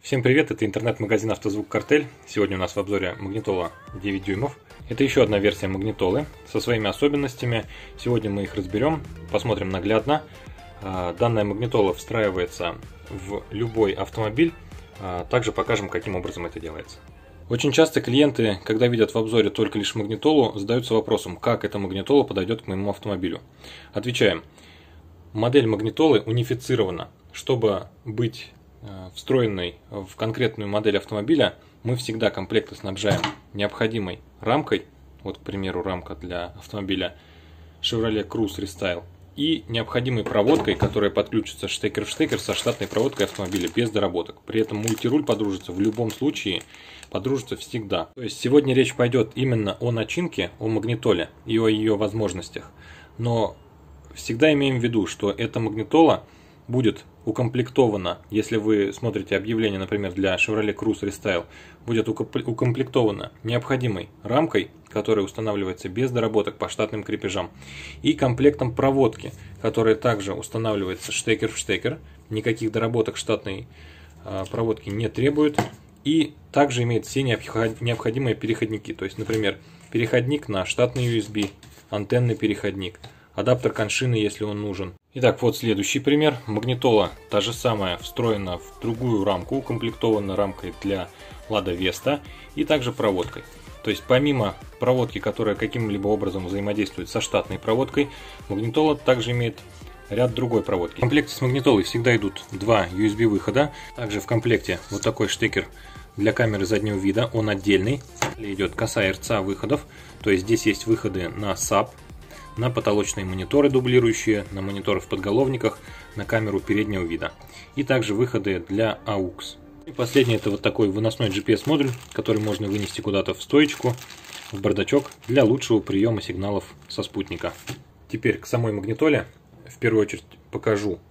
Всем привет, это интернет-магазин «Автозвук Картель». Сегодня у нас в обзоре магнитола 9 дюймов. Это еще одна версия магнитолы со своими особенностями. Сегодня мы их разберем, посмотрим наглядно. Данная магнитола встраивается в любой автомобиль. Также покажем, каким образом это делается. Очень часто клиенты, когда видят в обзоре только лишь магнитолу, задаются вопросом, как эта магнитола подойдет к моему автомобилю. Отвечаем. Модель магнитолы унифицирована. Чтобы быть встроенной в конкретную модель автомобиля, мы всегда комплекты снабжаем необходимой рамкой, вот, к примеру, рамка для автомобиля Chevrolet Cruze Restyle, и необходимой проводкой, которая подключится штекер в штекер со штатной проводкой автомобиля без доработок. При этом мультируль подружится в любом случае, подружится всегда. То есть сегодня речь пойдет именно о начинке, о магнитоле и о ее возможностях. Но всегда имеем в виду, что эта магнитола будет укомплектована, если вы смотрите объявление, например, для Chevrolet Cruze Restyle, будет укомплектована необходимой рамкой, которая устанавливается без доработок по штатным крепежам, и комплектом проводки, которая также устанавливается штекер в штекер, никаких доработок штатной проводки не требует, и также имеет все необходимые переходники, то есть, например, переходник на штатный USB, антенный переходник, адаптер коншины, если он нужен. Итак, вот следующий пример. Магнитола та же самая, встроена в другую рамку, укомплектована рамкой для Lada Vesta и также проводкой. То есть помимо проводки, которая каким-либо образом взаимодействует со штатной проводкой, магнитола также имеет ряд другой проводки. В комплекте с магнитолой всегда идут два USB выхода. Также в комплекте вот такой штекер для камеры заднего вида, он отдельный. Идет коса РЦА выходов, то есть здесь есть выходы на SAP, на потолочные мониторы дублирующие, на мониторы в подголовниках, на камеру переднего вида. И также выходы для AUX. И последний это вот такой выносной GPS-модуль, который можно вынести куда-то в стоечку, в бардачок, для лучшего приема сигналов со спутника. Теперь к самой магнитоле. В первую очередь покажу,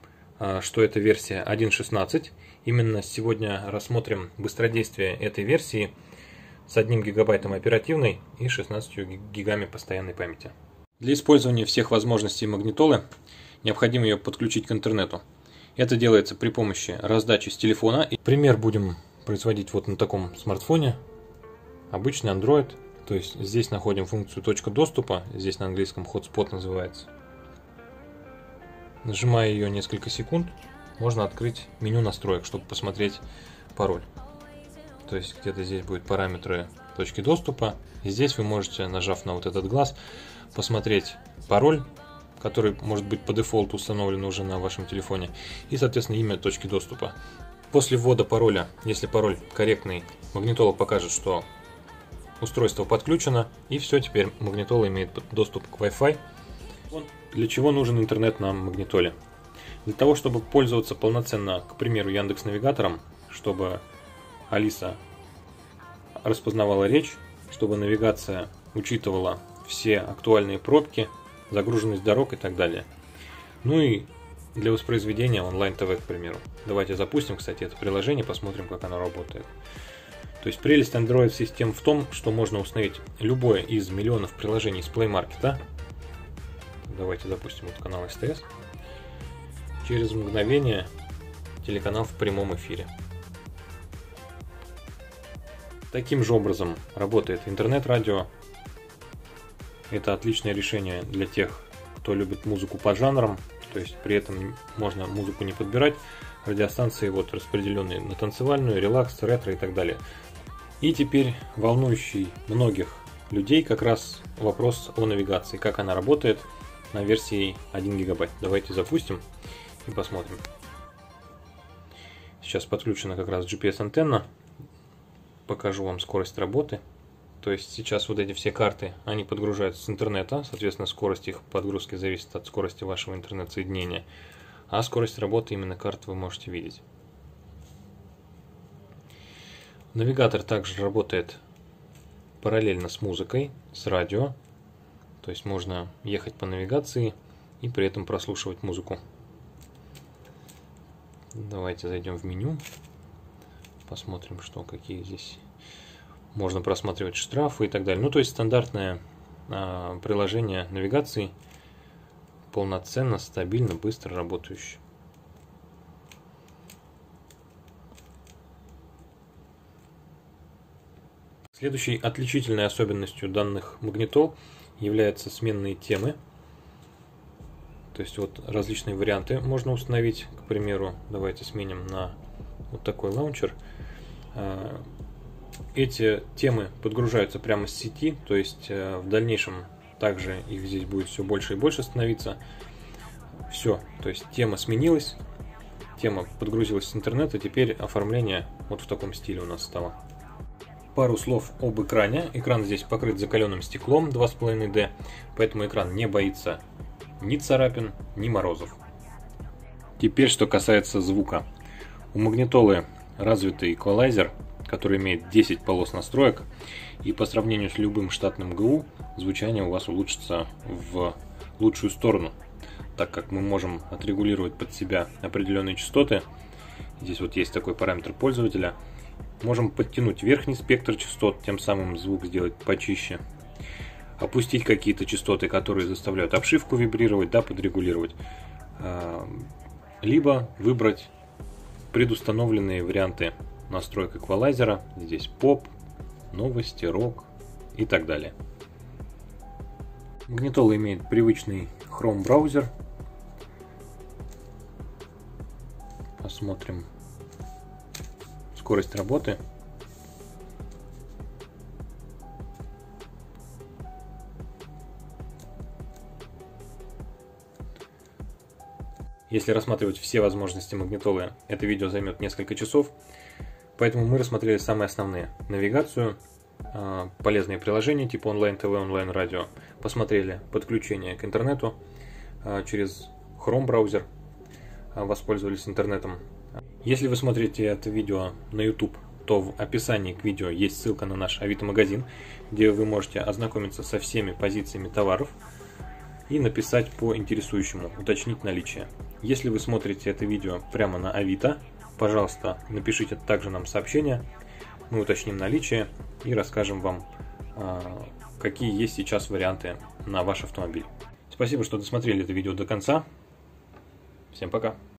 что это версия 1.16. Именно сегодня рассмотрим быстродействие этой версии с 1 гигабайтом оперативной и 16 гигами постоянной памяти. Для использования всех возможностей магнитолы необходимо ее подключить к интернету. Это делается при помощи раздачи с телефона. Пример будем производить вот на таком смартфоне. Обычный Android. То есть здесь находим функцию точка доступа. Здесь на английском hotspot называется. Нажимая ее несколько секунд, можно открыть меню настроек, чтобы посмотреть пароль. То есть где-то здесь будут параметры точки доступа. И здесь вы можете, нажав на вот этот глаз, посмотреть пароль, который может быть по дефолту установлен уже на вашем телефоне, и, соответственно, имя точки доступа. После ввода пароля, если пароль корректный, магнитола покажет, что устройство подключено, и все, теперь магнитола имеет доступ к Wi-Fi. Для чего нужен интернет на магнитоле? Для того, чтобы пользоваться полноценно, к примеру, Яндекс.Навигатором, чтобы Алиса распознавала речь, чтобы навигация учитывала все актуальные пробки, загруженность дорог и так далее. Ну и для воспроизведения онлайн-ТВ, к примеру. Давайте запустим, кстати, это приложение, посмотрим, как оно работает. То есть прелесть Android-систем в том, что можно установить любое из миллионов приложений с Play Market. Давайте запустим вот канал СТС. Через мгновение телеканал в прямом эфире. Таким же образом работает интернет-радио. Это отличное решение для тех, кто любит музыку по жанрам, то есть при этом можно музыку не подбирать. Радиостанции вот распределенные на танцевальную, релакс, ретро и так далее. И теперь волнующий многих людей как раз вопрос о навигации, как она работает на версии 1 гигабайт. Давайте запустим и посмотрим. Сейчас подключена как раз GPS-антенна. Покажу вам скорость работы. То есть сейчас вот эти все карты, они подгружаются с интернета, соответственно, скорость их подгрузки зависит от скорости вашего интернет-соединения, а скорость работы именно карт вы можете видеть. Навигатор также работает параллельно с музыкой, с радио, то есть можно ехать по навигации и при этом прослушивать музыку. Давайте зайдем в меню, посмотрим, что какие здесь. Можно просматривать штрафы и так далее. Ну, то есть стандартное приложение навигации, полноценно, стабильно, быстро работающее. Следующей отличительной особенностью данных магнитол являются сменные темы. То есть вот различные варианты можно установить. К примеру, давайте сменим на вот такой лаунчер. Эти темы подгружаются прямо с сети, то есть в дальнейшем также их здесь будет все больше и больше становиться. Все, то есть тема сменилась, тема подгрузилась с интернета, теперь оформление вот в таком стиле у нас стало. Пару слов об экране. Экран здесь покрыт закаленным стеклом 2,5D, поэтому экран не боится ни царапин, ни морозов. Теперь, что касается звука. У магнитолы развитый эквалайзер, который имеет 10 полос настроек, и по сравнению с любым штатным ГУ звучание у вас улучшится в лучшую сторону, так как мы можем отрегулировать под себя определенные частоты. Здесь вот есть такой параметр пользователя. Можем подтянуть верхний спектр частот, тем самым звук сделать почище. Опустить какие-то частоты, которые заставляют обшивку вибрировать, да, подрегулировать. Либо выбрать предустановленные варианты настроек эквалайзера. Здесь поп, новости, рок и так далее. Магнитола имеет привычный Chrome браузер. Посмотрим скорость работы. Если рассматривать все возможности магнитолы, это видео займет несколько часов, поэтому мы рассмотрели самые основные. Навигацию, полезные приложения типа онлайн-ТВ, онлайн-радио, посмотрели подключение к интернету через Chrome браузер, воспользовались интернетом. Если вы смотрите это видео на YouTube, то в описании к видео есть ссылка на наш Авито магазин, где вы можете ознакомиться со всеми позициями товаров и написать по интересующему, уточнить наличие. Если вы смотрите это видео прямо на Авито, пожалуйста, напишите также нам сообщение, мы уточним наличие и расскажем вам, какие есть сейчас варианты на ваш автомобиль. Спасибо, что досмотрели это видео до конца. Всем пока!